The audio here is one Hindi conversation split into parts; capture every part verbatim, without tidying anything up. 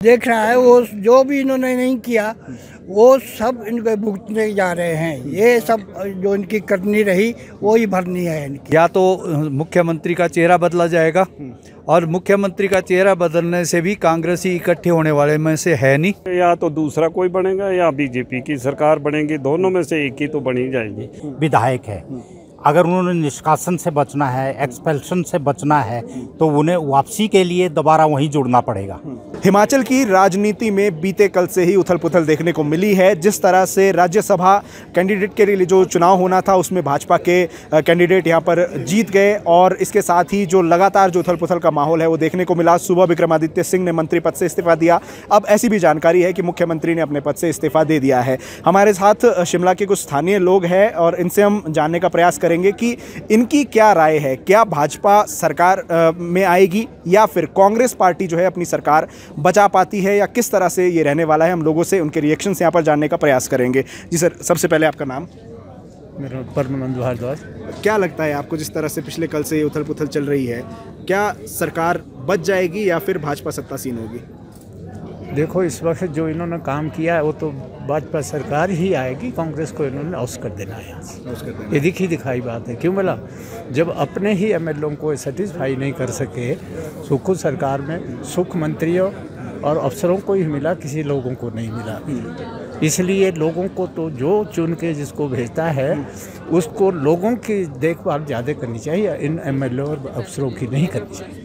देख रहा है वो जो भी इन्होंने नहीं किया वो सब इनको भुगतने जा रहे हैं। ये सब जो इनकी करनी रही वो ही भरनी है इनकी। या तो मुख्यमंत्री का चेहरा बदला जाएगा और मुख्यमंत्री का चेहरा बदलने से भी कांग्रेसी इकट्ठे होने वाले में से है नहीं। या तो दूसरा कोई बनेगा या बीजेपी की सरकार बनेगी, दोनों में से एक ही तो बनी जाएगी। विधायक है, अगर उन्होंने निष्कासन से बचना है, एक्सपेल्शन से बचना है, तो उन्हें वापसी के लिए दोबारा वहीं जुड़ना पड़ेगा। हिमाचल की राजनीति में बीते कल से ही उथल पुथल देखने को मिली है। जिस तरह से राज्यसभा कैंडिडेट के लिए जो चुनाव होना था उसमें भाजपा के कैंडिडेट यहां पर जीत गए और इसके साथ ही जो लगातार जो उथल पुथल का माहौल है वो देखने को मिला। सुबह विक्रमादित्य सिंह ने मंत्री पद से इस्तीफा दिया। अब ऐसी भी जानकारी है कि मुख्यमंत्री ने अपने पद से इस्तीफा दे दिया है। हमारे साथ शिमला के कुछ स्थानीय लोग हैं और इनसे हम जानने का प्रयास करेंगे कि इनकी क्या राय है। क्या भाजपा सरकार में आएगी या फिर कांग्रेस पार्टी जो है अपनी सरकार बचा पाती है, या किस तरह से ये रहने वाला है। हम लोगों से उनके रिएक्शंस यहाँ पर जानने का प्रयास करेंगे। जी सर, सबसे पहले आपका नाम? मेरा परमानंद भारद्वाज। क्या लगता है आपको, जिस तरह से पिछले कल से उथल पुथल चल रही है, क्या सरकार बच जाएगी या फिर भाजपा सत्तासीन होगी? देखो, इस वक्त जो इन्होंने काम किया है वो तो भाजपा सरकार ही आएगी। कांग्रेस को इन्होंने आउट कर देना है यहाँ से। ये दिखी दिखाई बात है। क्यों बोला? जब अपने ही एम एल ओ को सेटिस्फाई नहीं कर सके, सुख सरकार में सुख मंत्रियों और अफसरों को ही मिला, किसी लोगों को नहीं मिला। इसलिए लोगों को तो जो चुन के जिसको भेजता है उसको लोगों की देखभाल ज़्यादा करनी चाहिए, इन एम एल ओ और अफसरों की नहीं करनी चाहिए।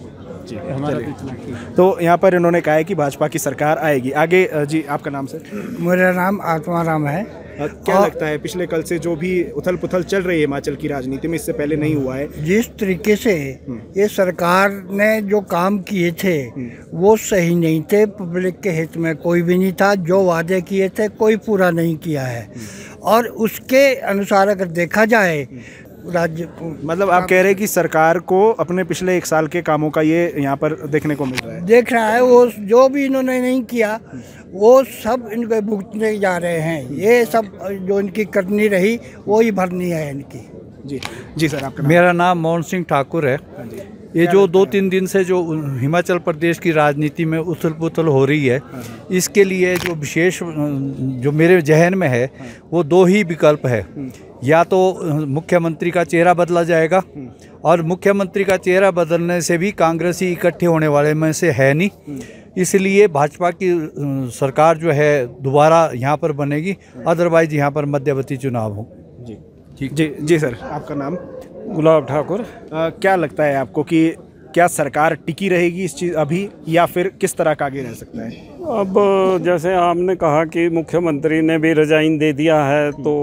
हमारा तो यहाँ पर इन्होंने कहा है कि भाजपा की सरकार आएगी। आगे जी, आपका नाम सर? मेरा नाम आत्माराम है। क्या लगता है पिछले कल से जो भी उथल पुथल चल रही है हिमाचल की राजनीति में, इससे पहले नहीं हुआ है, जिस तरीके से ये सरकार ने जो काम किए थे वो सही नहीं थे। पब्लिक के हित में कोई भी नहीं था। जो वादे किए थे कोई पूरा नहीं किया है और उसके अनुसार अगर देखा जाए राज्य, मतलब आप कह रहे हैं कि सरकार को अपने पिछले एक साल के कामों का ये यहाँ पर देखने को मिल रहा है। देख रहा है वो जो भी इन्होंने नहीं किया वो सब इनको भुगतने जा रहे हैं। ये सब जो इनकी करनी रही वो ही भरनी है इनकी। जी जी सर, आपका? मेरा नाम मोहन सिंह ठाकुर है। ये जो दो तीन दिन से जो हिमाचल प्रदेश की राजनीति में उथल पुथल हो रही है, इसके लिए जो विशेष जो मेरे जहन में है वो दो ही विकल्प है। या तो मुख्यमंत्री का चेहरा बदला जाएगा और मुख्यमंत्री का चेहरा बदलने से भी कांग्रेसी इकट्ठे होने वाले में से है नहीं। इसलिए भाजपा की सरकार जो है दोबारा यहाँ पर बनेगी, अदरवाइज यहाँ पर मध्यवर्ती चुनाव हो। जी ठीक जी जी सर, आपका नाम? गुलाब ठाकुर। क्या लगता है आपको कि क्या सरकार टिकी रहेगी इस चीज़ अभी, या फिर किस तरह का आगे रह सकता है? अब जैसे आपने कहा कि मुख्यमंत्री ने भी रिजाइन दे दिया है, तो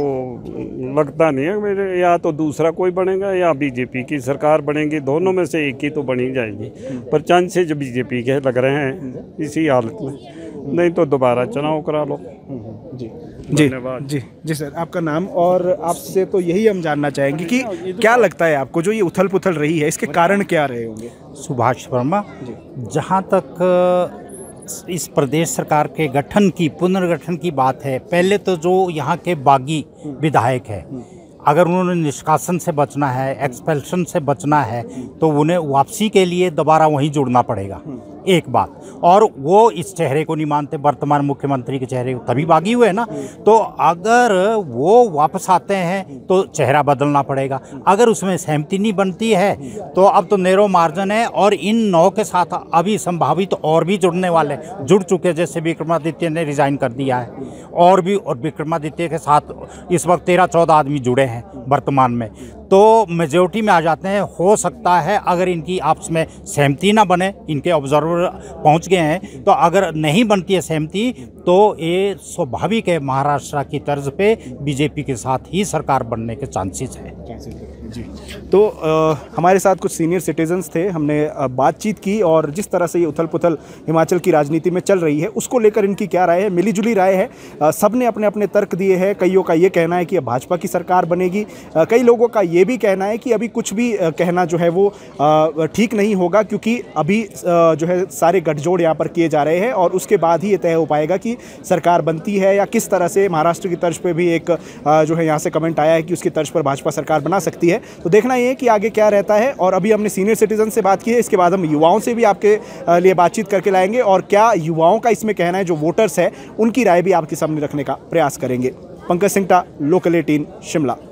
लगता नहीं है मेरे, या तो दूसरा कोई बनेगा या बीजेपी की सरकार बनेगी, दोनों में से एक ही तो बनी जाएगी। पर चांसेस बीजेपी के लग रहे हैं इसी हालत में, नहीं तो दोबारा चुनाव करा लो। जी जी जी जी सर, आपका नाम? और आपसे तो यही हम जानना चाहेंगे कि क्या लगता है आपको जो ये उथल पुथल रही है इसके कारण क्या रहे होंगे? सुभाष वर्मा। जहाँ तक इस प्रदेश सरकार के गठन की, पुनर्गठन की बात है, पहले तो जो यहाँ के बागी विधायक है, अगर उन्होंने निष्कासन से बचना है, एक्सपेल्शन से बचना है, तो उन्हें वापसी के लिए दोबारा वहीं जुड़ना पड़ेगा। एक बात, और वो इस चेहरे को नहीं मानते, वर्तमान मुख्यमंत्री के चेहरे को, तभी बागी हुए ना। तो अगर वो वापस आते हैं तो चेहरा बदलना पड़ेगा। अगर उसमें सहमति नहीं बनती है तो अब तो नैरो मार्जिन है, और इन नौ के साथ अभी संभावित तो और भी जुड़ने वाले, जुड़ चुके, जैसे विक्रमादित्य ने रिजाइन कर दिया है, और भी, और विक्रमादित्य के साथ इस वक्त तेरह चौदह आदमी जुड़े हैं वर्तमान में, तो मेजोरिटी में आ जाते हैं। हो सकता है अगर इनकी आपस में सहमति ना बने, इनके ऑब्जर्वर पहुंच गए हैं, तो अगर नहीं बनती है सहमति तो ये स्वाभाविक है, महाराष्ट्र की तर्ज पे बीजेपी के साथ ही सरकार बनने के चांसेस है। जी, तो आ, हमारे साथ कुछ सीनियर सिटीजन्स थे, हमने आ, बातचीत की और जिस तरह से ये उथल पुथल हिमाचल की राजनीति में चल रही है उसको लेकर इनकी क्या राय है। मिली जुली राय है, सब ने अपने अपने तर्क दिए हैं। कईयों का ये कहना है कि अब भाजपा की सरकार बनेगी, आ, कई लोगों का ये भी कहना है कि अभी कुछ भी आ, कहना जो है वो ठीक नहीं होगा, क्योंकि अभी आ, जो है सारे गठजोड़ यहाँ पर किए जा रहे हैं और उसके बाद ही ये तय हो पाएगा कि सरकार बनती है या किस तरह से। महाराष्ट्र की तर्ज पर भी एक आ, जो है यहाँ से कमेंट आया है कि उसकी तर्ज पर भाजपा सरकार बना सकती है। है। तो देखना ये है कि आगे क्या रहता है। और अभी हमने सीनियर सिटीजन से बात की है, इसके बाद हम युवाओं से भी आपके लिए बातचीत करके लाएंगे और क्या युवाओं का इसमें कहना है, जो वोटर्स है उनकी राय भी आपके सामने रखने का प्रयास करेंगे। Pankaj Singta, local eighteen, Shimla.